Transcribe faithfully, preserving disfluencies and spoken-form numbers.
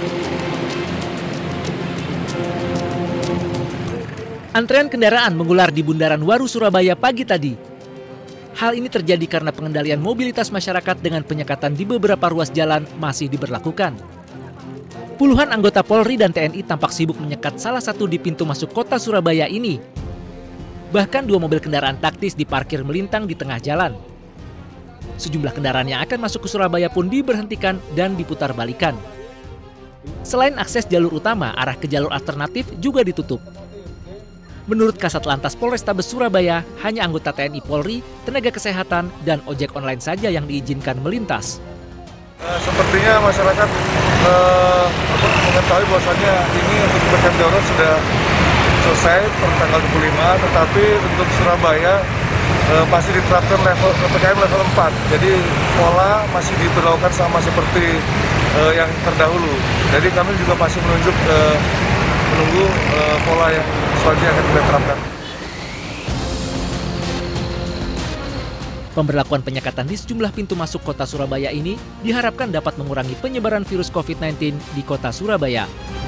Antrean kendaraan mengular di Bundaran Waru Surabaya pagi tadi. Hal ini terjadi karena pengendalian mobilitas masyarakat dengan penyekatan di beberapa ruas jalan masih diberlakukan. Puluhan anggota Polri dan T N I tampak sibuk menyekat salah satu di pintu masuk kota Surabaya ini. Bahkan dua mobil kendaraan taktis diparkir melintang di tengah jalan. Sejumlah kendaraan yang akan masuk ke Surabaya pun diberhentikan dan diputar balikan. Selain akses jalur utama, arah ke jalur alternatif juga ditutup. Menurut Kasat Lantas Polrestabes Surabaya, hanya anggota T N I Polri, tenaga kesehatan, dan ojek online saja yang diizinkan melintas. Uh, sepertinya masyarakat uh, mengetahui bahwasannya ini untuk P P K M darurat sudah selesai per tanggal dua puluh lima, tetapi untuk Surabaya uh, masih diterapkan level P P K M level empat. Jadi pola masih diberlakukan sama seperti uh, yang terdahulu. Jadi kami juga masih menunjuk uh, menunggu uh, pola yang selanjutnya akan kita terapkan. Pemberlakuan penyekatan di sejumlah pintu masuk kota Surabaya ini diharapkan dapat mengurangi penyebaran virus covid sembilan belas di kota Surabaya.